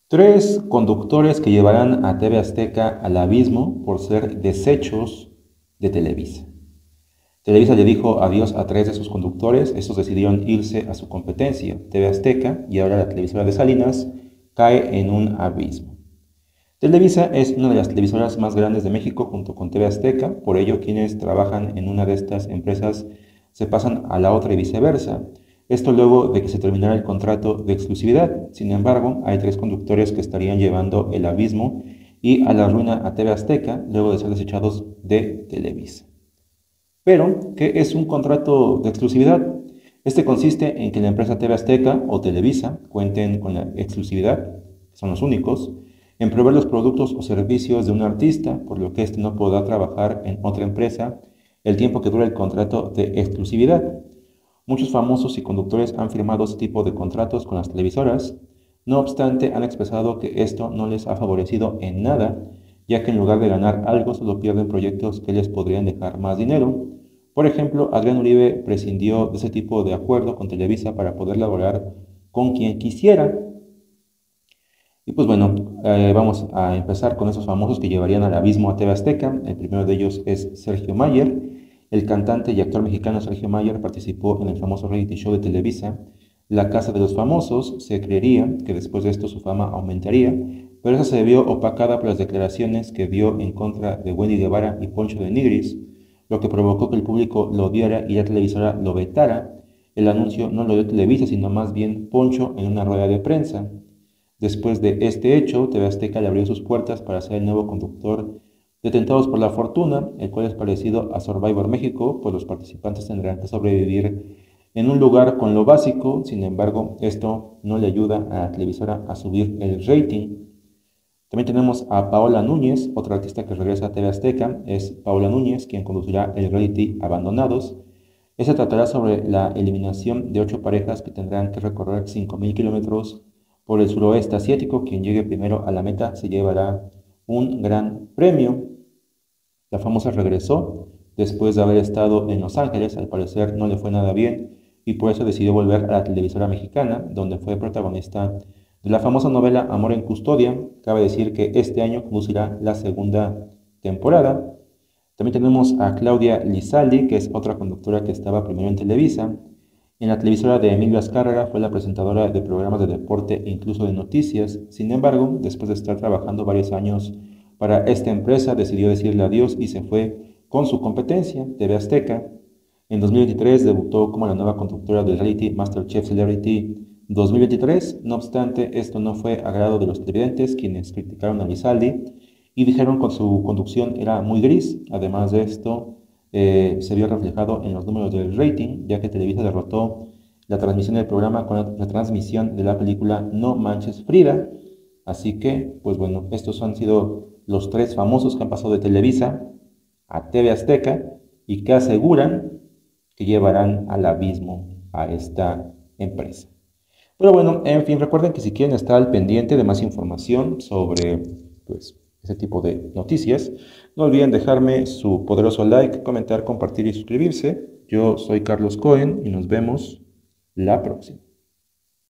Tres conductores que llevarán a TV Azteca al abismo por ser desechos de Televisa. Televisa le dijo adiós a tres de sus conductores, estos decidieron irse a su competencia, TV Azteca, y ahora la televisora de Salinas cae en un abismo. Televisa es una de las televisoras más grandes de México junto con TV Azteca, por ello quienes trabajan en una de estas empresas se pasan a la otra y viceversa. Esto luego de que se terminara el contrato de exclusividad. Sin embargo, hay tres conductores que estarían llevando el abismo y a la ruina a TV Azteca luego de ser desechados de Televisa. Pero, ¿qué es un contrato de exclusividad? Este consiste en que la empresa TV Azteca o Televisa cuenten con la exclusividad, son los únicos, en proveer los productos o servicios de un artista, por lo que éste no podrá trabajar en otra empresa el tiempo que dura el contrato de exclusividad. Muchos famosos y conductores han firmado este tipo de contratos con las televisoras, no obstante han expresado que esto no les ha favorecido en nada, ya que en lugar de ganar algo solo pierden proyectos que les podrían dejar más dinero. Por ejemplo, Adrián Uribe prescindió de ese tipo de acuerdo con Televisa para poder laborar con quien quisiera. Y pues bueno, vamos a empezar con esos famosos que llevarían al abismo a TV Azteca. El primero de ellos es Sergio Mayer. El cantante y actor mexicano Sergio Mayer participó en el famoso reality show de Televisa, La Casa de los Famosos. Se creería que después de esto su fama aumentaría, pero esa se vio opacada por las declaraciones que dio en contra de Wendy Guevara y Poncho de Nigris, lo que provocó que el público lo odiara y la televisora lo vetara. El anuncio no lo dio Televisa, sino más bien Poncho en una rueda de prensa. Después de este hecho, TV Azteca le abrió sus puertas para ser el nuevo conductor de Tentados por la Fortuna, el cual es parecido a Survivor México, pues los participantes tendrán que sobrevivir en un lugar con lo básico. Sin embargo, esto no le ayuda a la televisora a subir el rating. También tenemos a Paola Núñez, otra artista que regresa a TV Azteca, es Paola Núñez, quien conducirá el reality Abandonados. Este tratará sobre la eliminación de 8 parejas que tendrán que recorrer 5.000 kilómetros por el suroeste asiático. Quien llegue primero a la meta se llevará un gran premio. La famosa regresó después de haber estado en Los Ángeles, al parecer no le fue nada bien y por eso decidió volver a la televisora mexicana, donde fue protagonista de la famosa novela Amor en Custodia. Cabe decir que este año conducirá la segunda temporada. También tenemos a Claudia Lizaldi, que es otra conductora que estaba primero en Televisa. En la televisora de Emilio Azcárraga fue la presentadora de programas de deporte e incluso de noticias. Sin embargo, después de estar trabajando varios años para esta empresa, decidió decirle adiós y se fue con su competencia, TV Azteca. En 2023 debutó como la nueva conductora del reality MasterChef Celebrity 2023. No obstante, esto no fue agrado de los televidentes, quienes criticaron a Lizaldi y dijeron que su conducción era muy gris. Además de esto, se vio reflejado en los números del rating, ya que Televisa derrotó la transmisión del programa con la transmisión de la película No Manches Frida. Así que, pues bueno, estos han sido los tres famosos que han pasado de Televisa a TV Azteca y que aseguran que llevarán al abismo a esta empresa. Pero bueno, en fin, recuerden que si quieren estar al pendiente de más información sobre pues, ese tipo de noticias, no olviden dejarme su poderoso like, comentar, compartir y suscribirse. Yo soy Carlos Cohen y nos vemos la próxima.